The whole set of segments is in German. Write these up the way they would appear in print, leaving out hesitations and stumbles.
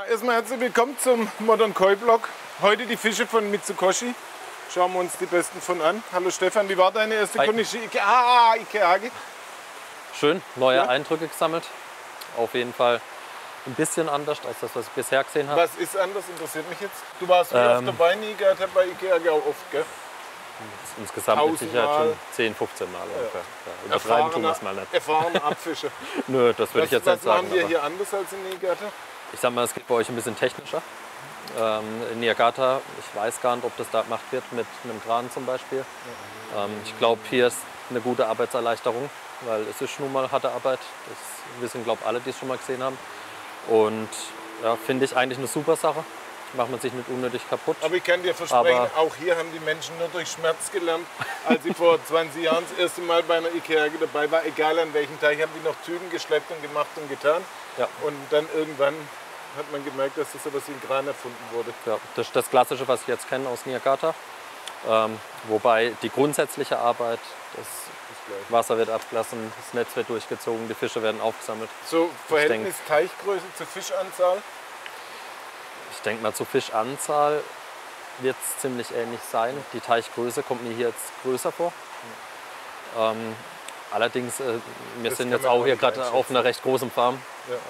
erstmal herzlich willkommen zum Modern Koi Blog. Heute die Fische von Mitsukoshi. Schauen wir uns die besten von an. Hallo Stefan, wie war deine erste Konishi? Ikeage? Schön, neue Eindrücke gesammelt. Auf jeden Fall ein bisschen anders als das, was ich bisher gesehen habe. Was ist anders? Interessiert mich jetzt. Du warst oft dabei, nie gehabt, bei Ikeage auch oft, gell? Insgesamt mit Sicherheit schon 10, 15 Mal. Ja. Übertreiben tun wir es mal nicht. Erfahrene Abfischer. Nö, das würde ich jetzt nicht sagen. Was machen wir hier anders als in Niigata? Ich sag mal, es geht bei euch ein bisschen technischer. In Niigata, ich weiß gar nicht, ob das da gemacht wird mit einem Kran zum Beispiel. Ich glaube, hier ist eine gute Arbeitserleichterung, weil es ist nun mal harte Arbeit. Das wissen, glaube ich, alle, die es schon mal gesehen haben. Und ja, finde ich eigentlich eine super Sache. Macht man sich nicht unnötig kaputt. Aber ich kann dir versprechen, auch hier haben die Menschen nur durch Schmerz gelernt. Als ich vor 20 Jahren das erste Mal bei einer Ikeage dabei war, egal an welchem Teich, haben die noch Tüten geschleppt und gemacht und getan. Ja. Und dann irgendwann hat man gemerkt, dass das sowas wie ein Kran erfunden wurde. Ja, das ist das Klassische, was ich jetzt kenne aus Niigata. Wobei die grundsätzliche Arbeit, das Wasser wird abgelassen, das Netz wird durchgezogen, die Fische werden aufgesammelt. So Verhältnis Teichgröße zur Fischanzahl? Ich denke mal, zur Fischanzahl wird es ziemlich ähnlich sein. Die Teichgröße kommt mir hier jetzt größer vor. Allerdings, wir sind jetzt auch hier gerade auf einer recht großen Farm.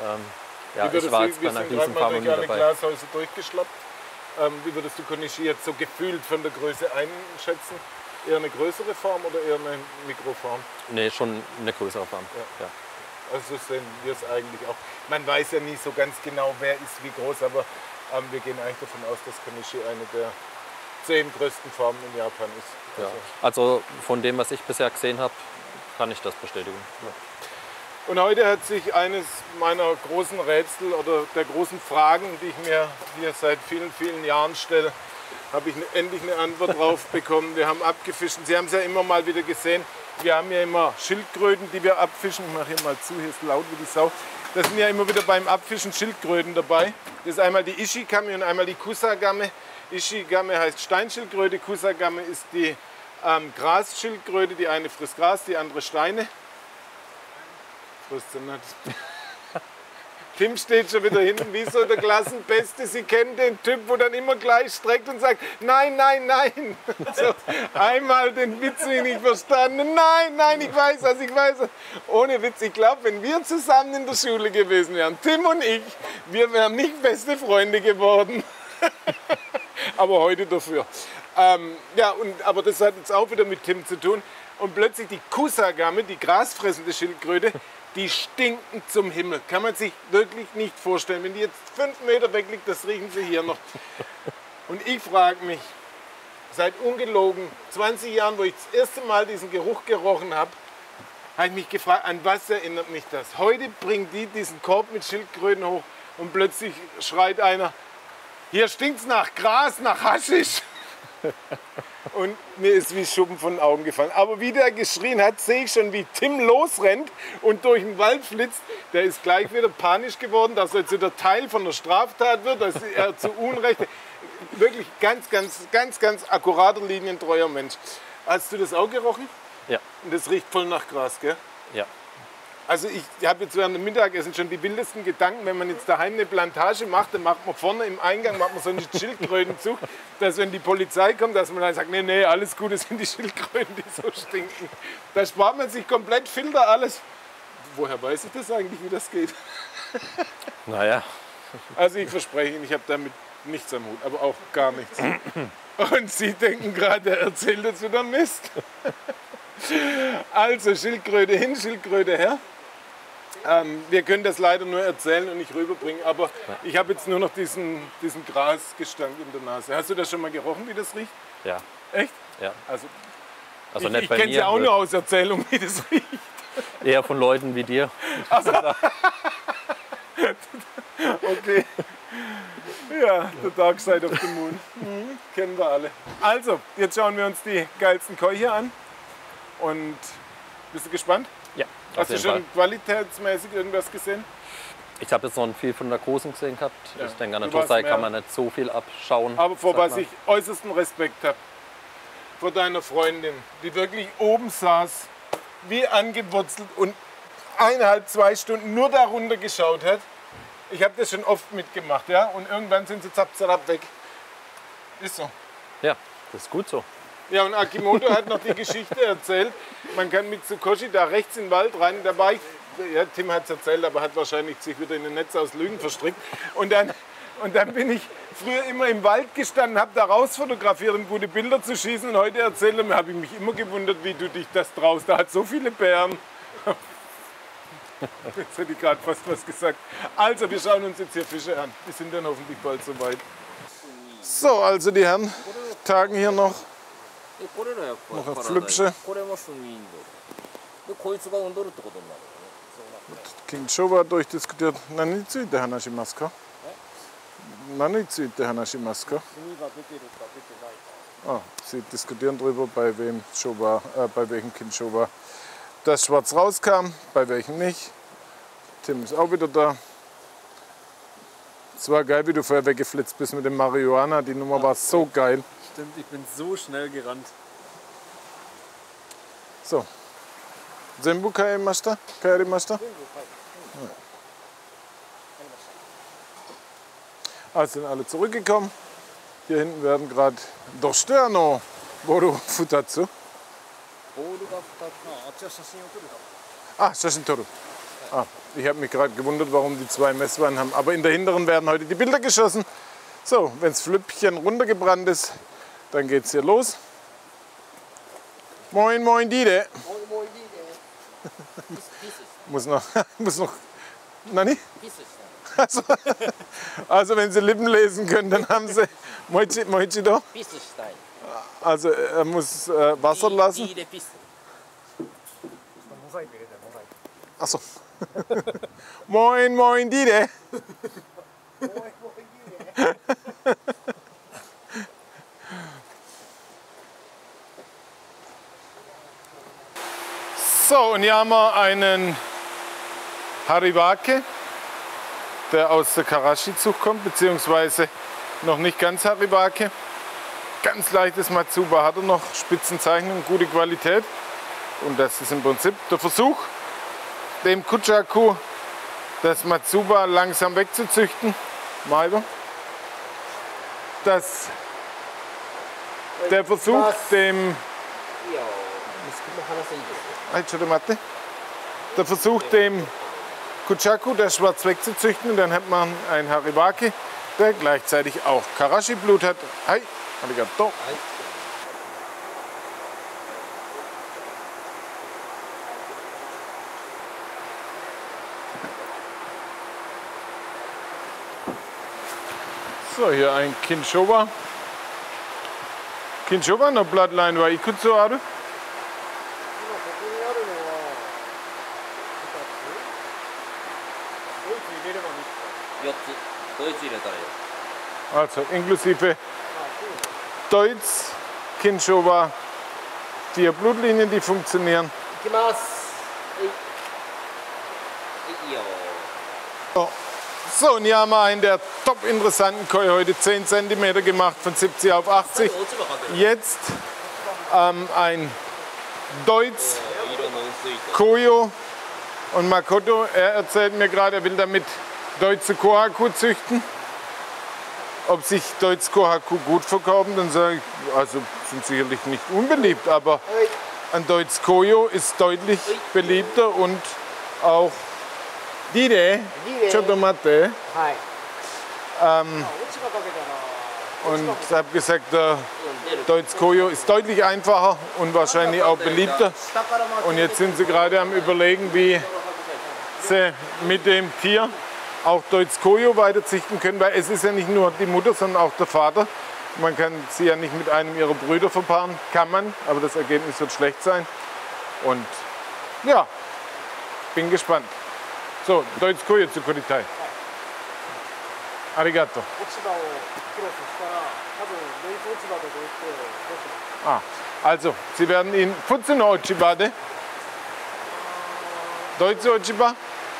Ich war jetzt bei einer Riesenfarm und dabei. Glashäuser durchgeschlappt. Wie würdest du Konishi jetzt so gefühlt von der Größe einschätzen? Eher eine größere Farm oder eher eine Mikrofarm? Nee, schon eine größere Farm. Ja. Also so sehen wir es eigentlich auch. Man weiß ja nie so ganz genau, wer ist wie groß, aber wir gehen eigentlich davon aus, dass Konishi eine der 10 größten Farmen in Japan ist. Also von dem, was ich bisher gesehen habe, kann ich das bestätigen. Ja. Und heute hat sich eines meiner großen Rätsel oder der großen Fragen, die ich mir hier seit vielen, vielen Jahren stelle, habe ich endlich eine Antwort drauf bekommen. Wir haben abgefischt. Sie haben es ja immer mal wieder gesehen. Wir haben ja immer Schildkröten, die wir abfischen. Ich mache hier mal zu, hier ist laut wie die Sau. Da sind ja immer wieder beim Abfischen Schildkröten dabei. Das ist einmal die Ishigame und einmal die Kusagame. Ishigame heißt Steinschildkröte, Kusagame ist die Grasschildkröte. Die eine frisst Gras, die andere Steine. Frisst sie nicht. Tim steht schon wieder hinten wie so der Klassenbeste. Sie kennen den Typ, wo dann immer gleich streckt und sagt, nein, nein, nein. So, einmal den Witz nicht verstanden. Nein, nein, ich weiß das, ich weiß das. Ohne Witz, ich glaube, wenn wir zusammen in der Schule gewesen wären, Tim und ich, wir wären nicht beste Freunde geworden. Aber heute dafür. Aber das hat jetzt auch wieder mit Tim zu tun. Und plötzlich die Kusagame, die grasfressende Schildkröte, die stinken zum Himmel. Kann man sich wirklich nicht vorstellen. Wenn die jetzt 5 Meter weg liegt, das riechen sie hier noch. Und ich frage mich, seit ungelogen 20 Jahren, wo ich das erste Mal diesen Geruch gerochen habe, habe ich mich gefragt, an was erinnert mich das? Heute bringen die diesen Korb mit Schildkröten hoch und plötzlich schreit einer, hier stinkt es nach Gras, nach Haschisch. Und mir ist wie Schuppen von den Augen gefallen. Aber wie der geschrien hat, sehe ich schon, wie Tim losrennt und durch den Wald flitzt. Der ist gleich wieder panisch geworden, dass er jetzt wieder Teil von der Straftat wird, dass er zu Unrecht. Wirklich ganz akkurater, linientreuer Mensch. Hast du das auch gerochen? Ja. Und das riecht voll nach Gras, gell? Ja. Also ich habe jetzt während dem Mittagessen schon die wildesten Gedanken, wenn man jetzt daheim eine Plantage macht, dann macht man vorne im Eingang so einen Schildkrötenzug, dass wenn die Polizei kommt, dass man dann sagt, nee, alles gut, es sind die Schildkröten, die so stinken. Da spart man sich komplett Filter, alles. Woher weiß ich das eigentlich, wie das geht? Naja. Also ich verspreche Ihnen, ich habe damit nichts am Hut, aber auch gar nichts. Und Sie denken gerade, er erzählt jetzt wieder Mist. Also Schildkröte hin, Schildkröte her. Wir können das leider nur erzählen und nicht rüberbringen, aber ich habe jetzt nur noch diesen Grasgestank in der Nase. Hast du das schon mal gerochen, wie das riecht? Ja. Echt? Ja. Also ich kenne es ja auch nur aus Erzählung, wie das riecht. Eher von Leuten wie dir. Also. Okay. Ja, the dark side of the moon. Kennen wir alle. Also, jetzt schauen wir uns die geilsten Koi hier an. Und bist du gespannt? Ja. Hast du schon qualitätsmäßig irgendwas gesehen? Ich habe jetzt noch viel von der Großen gesehen gehabt. Ja. Ich denke, an der Tosai kann man nicht so viel abschauen. Aber vor was ich äußersten Respekt habe, vor deiner Freundin, die wirklich oben saß, wie angewurzelt und 1,5, 2 Stunden nur darunter geschaut hat. Ich habe das schon oft mitgemacht, ja. Und irgendwann sind sie zapp, zapp weg. Ist so. Ja, das ist gut so. Ja, und Akimoto hat noch die Geschichte erzählt. Man kann mit Tsukoshi da rechts in den Wald rein. Da war ich, ja, Tim hat es erzählt, aber hat wahrscheinlich sich wieder in ein Netz aus Lügen verstrickt. Und dann bin ich früher immer im Wald gestanden, habe da raus fotografiert, um gute Bilder zu schießen. Und heute erzählt er mir, habe ich mich immer gewundert, wie du dich das traust. Da hat so viele Bären. Jetzt hätte ich gerade fast was gesagt. Also, wir schauen uns jetzt hier Fische an. Die sind dann hoffentlich bald soweit. So, also die Herren tagen hier noch. Noch ein Flüppchen. King Showa durchdiskutiert. Nani tsuite hanashimasu ka? Nani tsuite hanashimasu ka? Ah, sie diskutieren darüber, bei wem Showa, bei welchem King Showa das schwarz rauskam, bei welchem nicht. Tim ist auch wieder da. Es war geil, wie du vorher weggeflitzt bist mit dem Marihuana. Die Nummer war so geil. Stimmt, ich bin so schnell gerannt. So. Zenbu kaerimashita? Kaerimashita? Also sind alle zurückgekommen. Hier hinten werden gerade Doshiterno Boru Futatsu. Ah, Shashin toru. Ah, ich habe mich gerade gewundert, warum die zwei Messwannen haben. Aber in der hinteren werden heute die Bilder geschossen. So, wenn das Flüppchen runtergebrannt ist, dann geht's hier los. Moin, moin, Dide. muss noch. Nani? Also, wenn Sie Lippen lesen können, dann haben Sie Moichido. Also, er muss Wasser lassen. Achso. Moin, moin, Dide. So, und hier haben wir einen Hariwake, der aus der Karashi-Zucht kommt, beziehungsweise noch nicht ganz Hariwake. Ganz leichtes Matsuba hat er noch, Spitzenzeichnung, gute Qualität. Und das ist im Prinzip der Versuch, dem Kuchaku das Matsuba langsam wegzuzüchten. Der Versuch, dem Kuchaku, das Schwarz wegzuzüchten, und dann hat man einen Hariwake, der gleichzeitig auch Karashi-Blut hat. Hi, arigato. So, hier ein Kinshowa. Kinshowa no bloodline wa ikutsu aru? Also inklusive Deutsch, Kinshowa, 4 Blutlinien, die funktionieren. So, und hier haben wir einen der top interessanten Koi, heute 10 cm gemacht, von 70 auf 80. Jetzt ein Deutsch, Koyo und Makoto. Er erzählt mir gerade, er will damit Deutsche Kohaku züchten. Ob sich Deutsche Kohaku gut verkaufen, dann sage ich, also sind sicherlich nicht unbeliebt, aber ein Deutsche Koyo ist deutlich beliebter und auch Dide, Chotomate. Und ich habe gesagt, der Deutsche Koyo ist deutlich einfacher und wahrscheinlich auch beliebter. Und jetzt sind sie gerade am Überlegen, wie sie mit dem Tier auch Deutsche Koyo weiterzüchten können, weil es ist ja nicht nur die Mutter, sondern auch der Vater. Man kann sie ja nicht mit einem ihrer Brüder verpaaren, kann man, aber das Ergebnis wird schlecht sein. Und ja, bin gespannt. So, Deutsche Koyo zu Kuritai. Arigato. Ah, also, Sie werden ihn Futsu no Ochiba de? Deutsche Ochiba?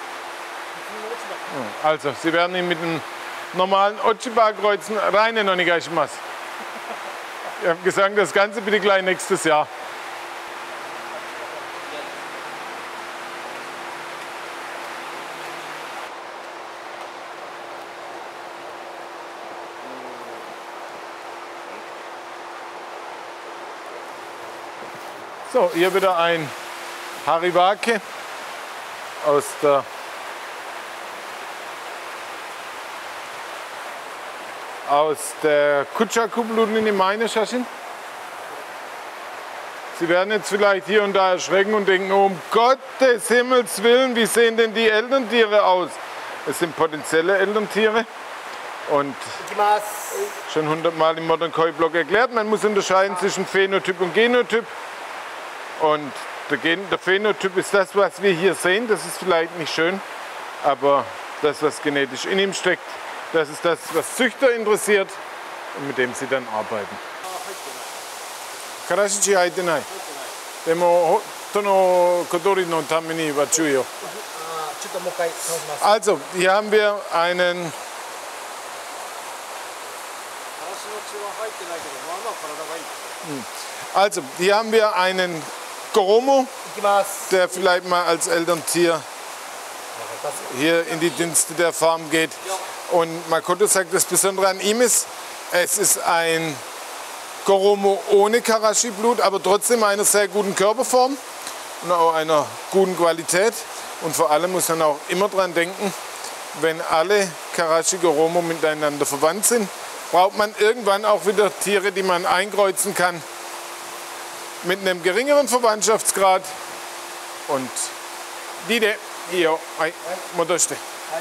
Also, Sie werden ihn mit einem normalen Ochiba kreuzen. Reine no negaishimasu. Ich habe gesagt, das Ganze bitte gleich nächstes Jahr. So, hier wieder ein Hariwake aus der Kutschaku-Blutlinie meine Schaschen. Sie werden jetzt vielleicht hier und da erschrecken und denken, um Gottes Himmels Willen, wie sehen denn die Elterntiere aus? Es sind potenzielle Elterntiere und schon 100-mal im Modern Koi Blog erklärt, man muss unterscheiden zwischen Phänotyp und Genotyp. Und der Phänotyp ist das, was wir hier sehen, das ist vielleicht nicht schön, aber das, was genetisch in ihm steckt, das ist das, was Züchter interessiert und mit dem sie dann arbeiten. Karashichi haite nai. Demo tono kodori no tame ni wa chūi yo. Also, hier haben wir einen Goromo, der vielleicht mal als Elterntier hier in die Dienste der Farm geht. Und Makoto sagt, das Besondere an ihm ist, es ist ein Goromo ohne Karashi-Blut, aber trotzdem einer sehr guten Körperform und auch einer guten Qualität. Und vor allem muss man auch immer dran denken, wenn alle Karashi-Goromo miteinander verwandt sind, braucht man irgendwann auch wieder Tiere, die man einkreuzen kann mit einem geringeren Verwandtschaftsgrad. Und die io, modoshite.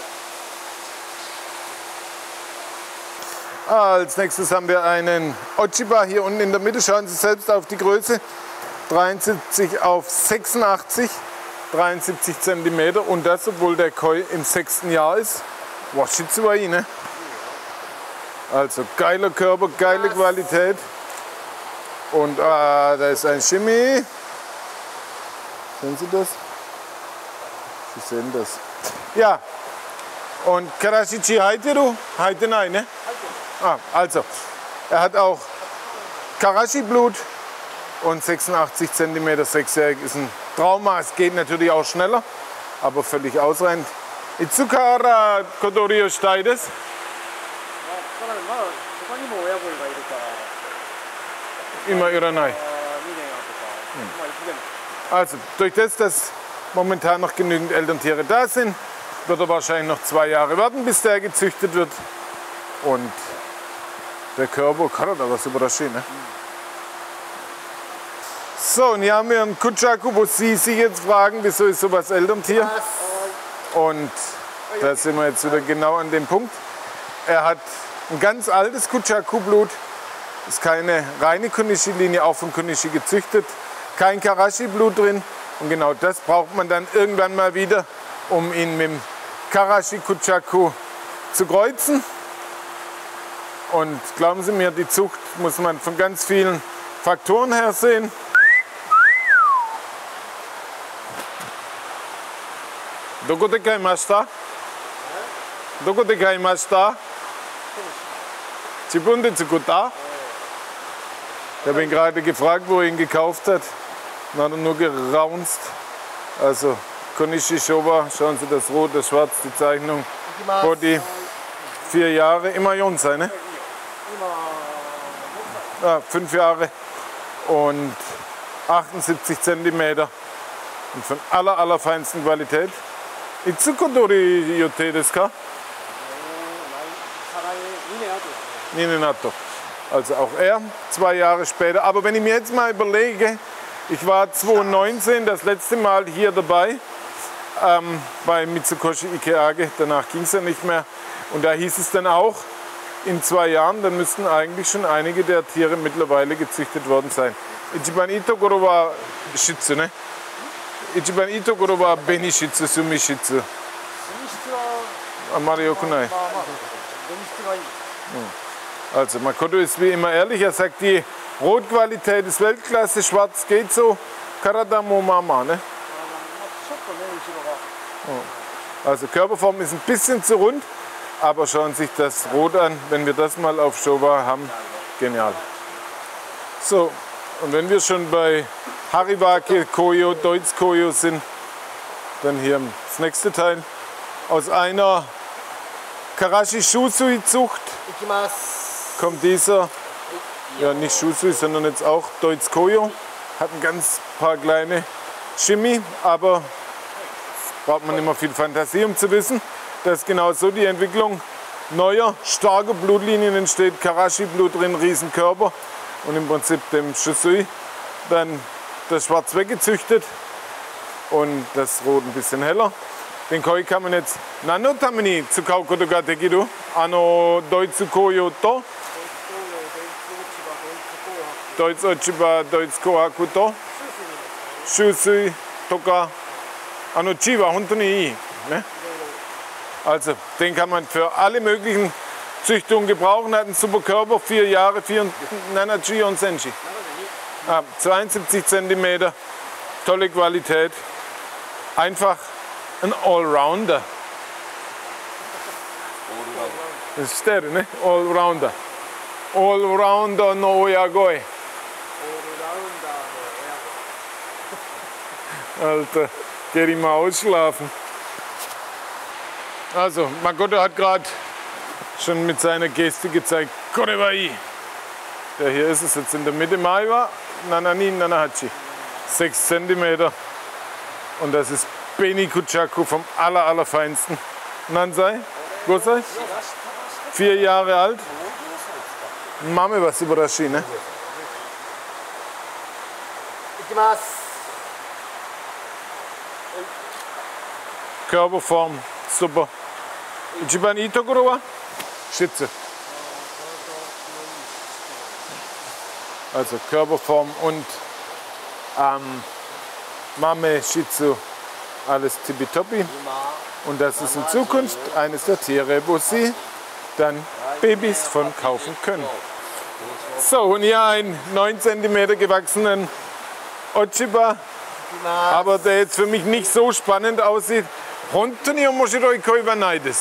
Als nächstes haben wir einen Ochiba hier unten in der Mitte. Schauen Sie selbst auf die Größe. 73 auf 86, 73 cm. Und das, obwohl der Koi im 6. Jahr ist. Washitsuai, ne? Also geiler Körper, geile Qualität. Und da ist ein Shimi. Sehen Sie das? Sie sehen das. Ja. Und Karashichi Haiteru? Haitenai, ne? Also, er hat auch Karashi-Blut und 86 cm, 6-jährig ist ein Trauma. Es geht natürlich auch schneller, aber völlig ausreichend. Itsukara Kodorio Steides. Immer Iranai. Also, durch das, dass momentan noch genügend Elterntiere da sind, wird er wahrscheinlich noch 2 Jahre warten, bis der gezüchtet wird. Und der Körper kann da was überraschen, ne? So, und hier haben wir einen Kutschaku, wo Sie sich jetzt fragen, wieso ist sowas Elterntier? Und da sind wir jetzt wieder genau an dem Punkt. Er hat ein ganz altes Kutschaku-Blut, ist keine reine Konishi-Linie, auch vom Konishi gezüchtet, kein Karashi-Blut drin. Und genau das braucht man dann irgendwann mal wieder, um ihn mit dem Karashi-Kutschaku zu kreuzen. Und glauben Sie mir, die Zucht muss man von ganz vielen Faktoren her sehen. Doko de kaimashita? Doko de kaimashita? Zibun de tsukuta? Ich habe ihn gerade gefragt, wo er ihn gekauft hat. Dann hat er nur geraunzt. Also Konishi Showa, schauen Sie das Rot, das Schwarz, die Zeichnung. Body, 4 Jahre, immer Yonsei, ne? 5 Jahre und 78 cm und von allerfeinsten Qualität. Itsukodori yote desu ka? Ninenato. Also auch er, 2 Jahre später. Aber wenn ich mir jetzt mal überlege, ich war 2019 das letzte Mal hier dabei bei Mitsukoshi Ikeage, danach ging es ja nicht mehr. Und da hieß es dann auch, in 2 Jahren, dann müssten eigentlich schon einige der Tiere mittlerweile gezüchtet worden sein. Ichiban itokoro wa Shitsu, ne? Ichiban itokoro wa Benishitsu, Sumishitsu. Amari yokunai. Also Makoto ist wie immer ehrlich, er sagt, die Rotqualität ist Weltklasse, schwarz geht so, Karada mo mama, ne? Also Körperform ist ein bisschen zu rund, aber schauen Sie sich das Rot an, wenn wir das mal auf Showa haben, genial. So, und wenn wir schon bei Hariwake, Koyo, Deutz Koyo sind, dann hier das nächste Teil. Aus einer Karashi Shusui Zucht kommt dieser, ja nicht Shusui, sondern jetzt auch Deutz Koyo. hat ein ganz paar kleine Chemie, aber braucht man immer viel Fantasie, um zu wissen, dass genau so die Entwicklung neuer, starker Blutlinien entsteht. Karachi-Blut drin, Riesenkörper und im Prinzip dem Shusui dann das Schwarz weggezüchtet und das Rot ein bisschen heller. Den Koi kann man jetzt Nano Tamini zu Kaukoto ga dekiru, Doitsu Koyo to, Doitsu Ochiba, Doitsu Kohaku to, Shusui Toka, Chiwa, Hontoni ii. Ne? Also, den kann man für alle möglichen Züchtungen gebrauchen. Hat einen super Körper, 4 Jahre, 4 und Senshi. 72 cm, tolle Qualität. Einfach ein Allrounder. Das ist der, ne? Allrounder. Allrounder no Oyagoi. Alter, geh ich mal ausschlafen. Also, Makoto hat gerade schon mit seiner Geste gezeigt, Korewai. Der hier ist es jetzt in der Mitte, Maiwa, Nanani, Nanahachi. 6 cm. Und das ist Beni Kuchaku vom allerfeinsten. Nansai, Gosai, 4 Jahre alt. Mame was überraschend, ne? Körperform, super. Ichiban ii tokoro wa? Shitsu. Also Körperform und Mame, Shitsu, alles tippitoppi. Und das ist in Zukunft eines der Tiere, wo Sie dann Babys von kaufen können. So, und hier einen 9 cm gewachsenen Ochiba, aber der jetzt für mich nicht so spannend aussieht. Hontoni omoshiroi koi wa nai desu.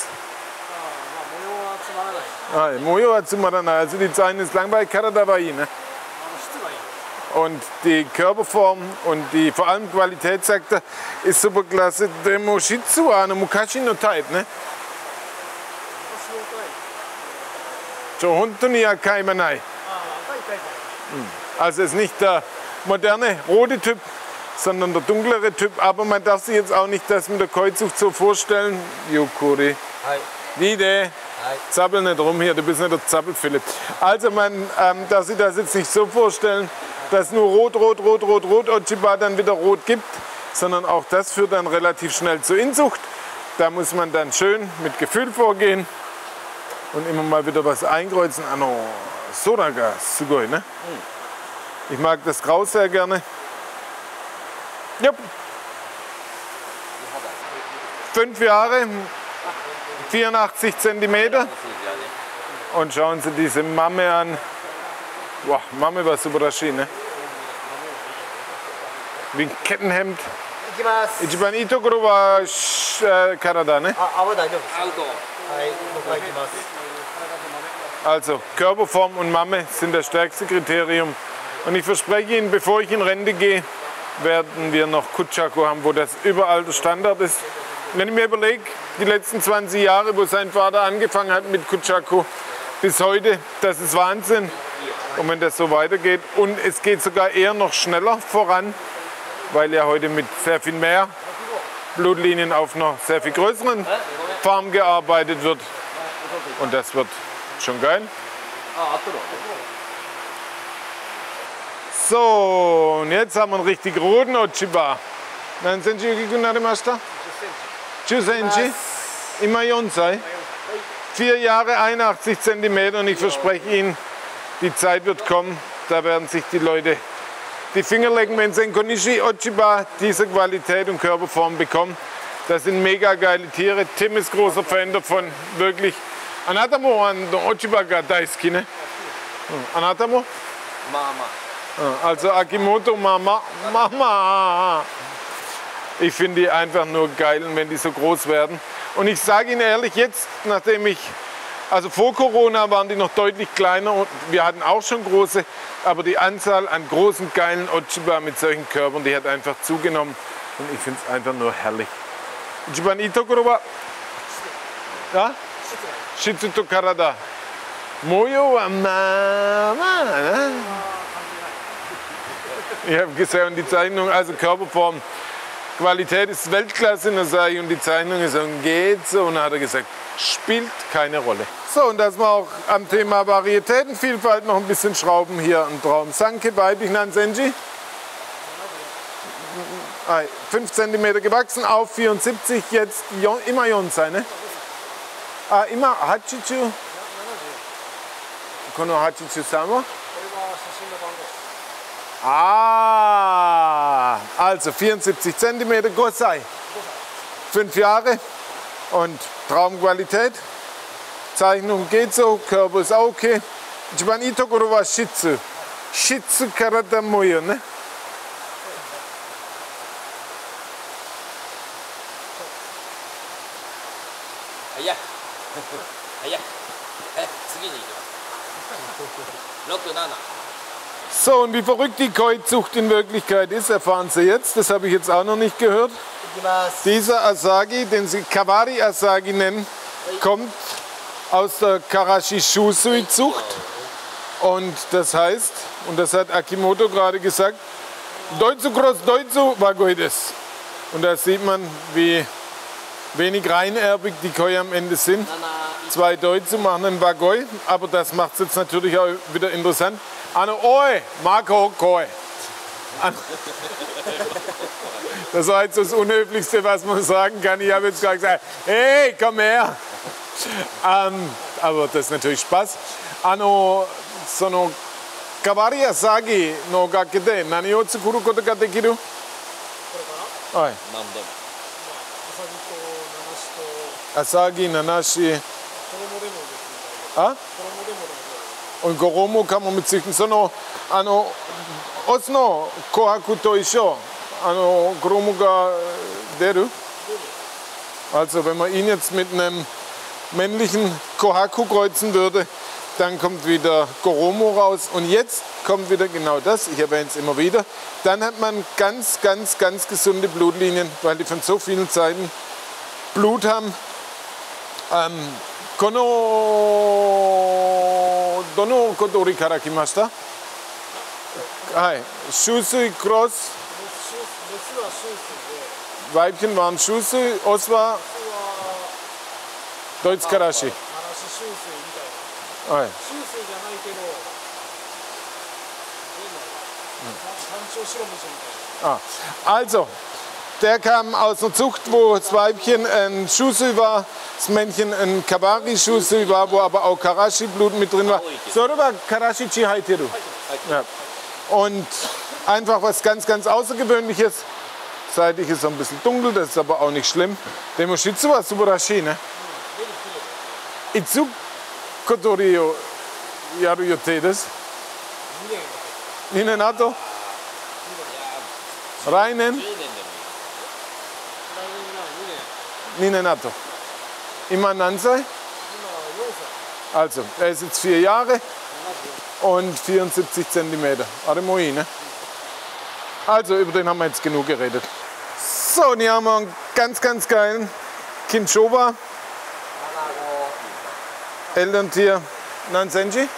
Moyo wa tsumaranai. Also die Zahlen ist langweilig, Karada wa ii, ne? Und die Körperform und die vor allem Qualität, sagt er, ist super klasse. Demo Shitsu wa mukashi no tai, ne? Hontoni akai wa nai. Also ist nicht der moderne rote Typ, sondern der dunklere Typ. Aber man darf sich jetzt auch nicht das mit der Koi-Zucht so vorstellen. Yukuri. Dide. Zappel nicht rum hier, du bist nicht der Zappel-Philipp. Also man darf sich das jetzt nicht so vorstellen, dass nur rot Ochiba dann wieder rot gibt, sondern auch das führt dann relativ schnell zur Inzucht. Da muss man dann schön mit Gefühl vorgehen und immer mal wieder was einkreuzen. Soraga, sugoi, ne? Ich mag das Grau sehr gerne. Jupp. 5 Jahre, 84 cm. Und schauen Sie diese Mame an. Wow, Mame war super schön, ne? Wie ein Kettenhemd. Ichiban ii tokoro wa Karada, ne? Also Körperform und Mame sind das stärkste Kriterium. Und ich verspreche Ihnen, bevor ich in Rente gehe, werden wir noch Kuchaku haben, wo das überall der Standard ist. Wenn ich mir überlege, die letzten 20 Jahre, wo sein Vater angefangen hat mit Kuchaku, bis heute, das ist Wahnsinn. Und wenn das so weitergeht, und es geht sogar eher noch schneller voran, weil ja heute mit sehr viel mehr Blutlinien auf einer sehr viel größeren Farm gearbeitet wird. Und das wird schon geil. So, und jetzt haben wir einen richtig roten Ochiba. Dann sind Sie gekunnarimashita? 10 cm, immer 4 4 Jahre, 81 cm, und ich verspreche Ihnen, die Zeit wird kommen, da werden sich die Leute die Finger lecken, wenn sie ein Konishi Ochiba dieser Qualität und Körperform bekommen. Das sind mega geile Tiere. Tim ist großer Fan davon, wirklich. Anatamo an Ochiba ga daisuki, ne? Anatamo? Mama. Also Akimoto Mama. Mama. Ich finde die einfach nur geil, wenn die so groß werden. Und ich sage Ihnen ehrlich, jetzt, nachdem also vor Corona waren die noch deutlich kleiner und wir hatten auch schon große, aber die Anzahl an großen, geilen Ochiba mit solchen Körpern, die hat einfach zugenommen. Und ich finde es einfach nur herrlich. Ichiban ii tokoro wa? Ja? Shitsu to Karada. Moyo wa Mama. Ich habe gesehen, und die Zeichnung, also Körperform, Qualität ist Weltklasse, und die Zeichnung ist so, geht so. Und dann hat er gesagt, spielt keine Rolle. So, und dass wir auch am Thema Varietätenvielfalt noch ein bisschen schrauben, hier ein Traum Sanke, weiblich Nansenji. 5 cm gewachsen, auf 74, jetzt immer Yonsei, ne? Immer Hachichu. Kono Hachichu sama? Also 74 cm, Gosei. 5 Jahre und Traumqualität. Zeichnung geht so, Körper ist auch okay. Ichiban ii tokoro wa Shitsu. Shitsu karata moyo, ne? So, und wie verrückt die Koi-Zucht in Wirklichkeit ist, erfahren Sie jetzt. Das habe ich jetzt auch noch nicht gehört. Dieser Asagi, den Sie Kawari Asagi nennen, kommt aus der Karashi Shusui-Zucht. Und das heißt, und das hat Akimoto gerade gesagt, Doitsu cross Doitsu Wagoi des. Und da sieht man, wie wenig reinerbig die Koi am Ende sind. 2 Doitsu machen einen Wagoi, aber das macht es jetzt natürlich auch wieder interessant. Ano Oe, Marco Koi. Das war jetzt das Unhöflichste, was man sagen kann. Ich habe jetzt gerade gesagt, hey, komm her. Aber das ist natürlich Spaß. Ano, sono Kawari Asagi no gake de nani o tsukuru koto ga dekiru? Oi. Asagi, Nanashi. Und Goromo kann man mit züchten. Sono, Osno Kohaku to isho. Goromo ga deru. Also, wenn man ihn jetzt mit einem männlichen Kohaku kreuzen würde, dann kommt wieder Goromo raus. Und jetzt kommt wieder genau das. Ich erwähne es immer wieder. Dann hat man ganz, ganz, ganz gesunde Blutlinien, weil die von so vielen Seiten Blut haben. Kono dono kotori kara kimashita? Hai, Shusui Cross. Weibchen waren Shusui, Os war Deutsch Karashi. Hai. Also, der kam aus einer Zucht, wo das Weibchen ein Shusui war, das Männchen ein Kawari Shusui war, wo aber auch Karashi-Blut mit drin war. So war Karashi-chi haiteru. Ja. Und einfach was ganz, ganz Außergewöhnliches. Seitlich ist es ein bisschen dunkel, das ist aber auch nicht schlimm. Demoshitsu wa subarashi, ne? Itsu kotori o yaru yotei desu? 2年後? 来年? 2年後. Immer Nansei? Also, er ist jetzt 4 Jahre und 74 cm. Aremoi, ne? Also, über den haben wir jetzt genug geredet. So, und hier haben wir einen ganz, ganz geilen Kinshowa. Elterntier Nansenji.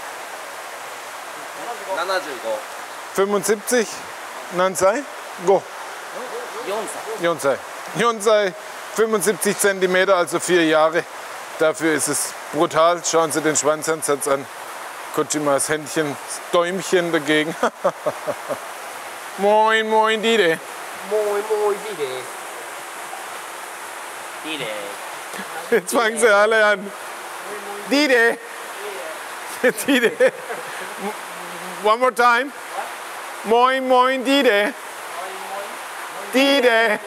75. Nansei? Go. Yonsei. Yonsei, 75 cm, also 4 Jahre. Dafür ist es brutal. Schauen Sie den Schwanzansatz an. Kojimas Händchen, das Däumchen dagegen. Moin, moin, Dide. Moin, moin, Dide. Dide. Jetzt fangen sie alle an. Dide. Dide. One more time. Moin, moin, Dide. Dide.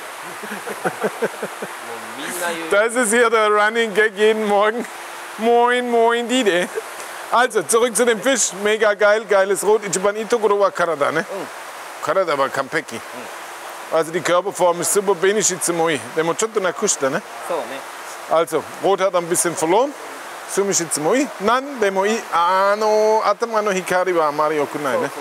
Das ist hier der Running Gag jeden Morgen. Moin, moin, Dide. Also, zurück zu dem Fisch. Mega geil, geiles Rot. Ichiban itokoro wa Karada, ne? Karada wa Kampeki. Also die Körperform ist super, Benishitsumoi. Der Mochotto nakushita, ne? Also, Rot hat ein bisschen verloren. Sumishitsumoi. Nan, demo i, atama no hikari wa amari yokunai, ne?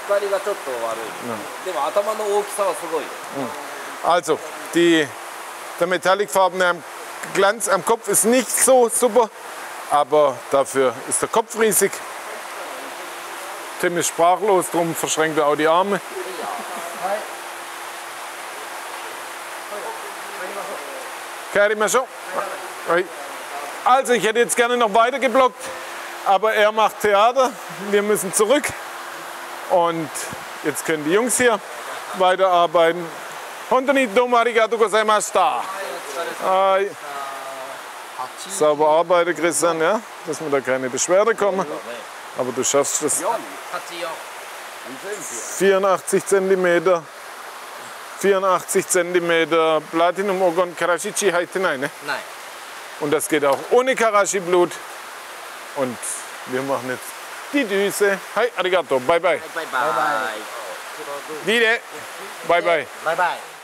Also, der metallicfarbene Glanz am Kopf ist nicht so super, aber dafür ist der Kopf riesig. Tim ist sprachlos, darum verschränkt er auch die Arme. Karimaso. Also, ich hätte jetzt gerne noch weiter geblockt, aber er macht Theater. Wir müssen zurück. Und jetzt können die Jungs hier weiterarbeiten. Hontoni domo arigatou gozaimashita. Sauber arbeiten, Christian, ja? Dass mir da keine Beschwerde kommen. Aber du schaffst das. 84 cm. 84 cm Platinum Ogon Karashichi heute nein, ne? Nein. Und das geht auch ohne Karashi-Blut. Und wir machen jetzt die Düse. Hi, arigato, bye bye. Bye bye. Dide, bye bye. Bye bye.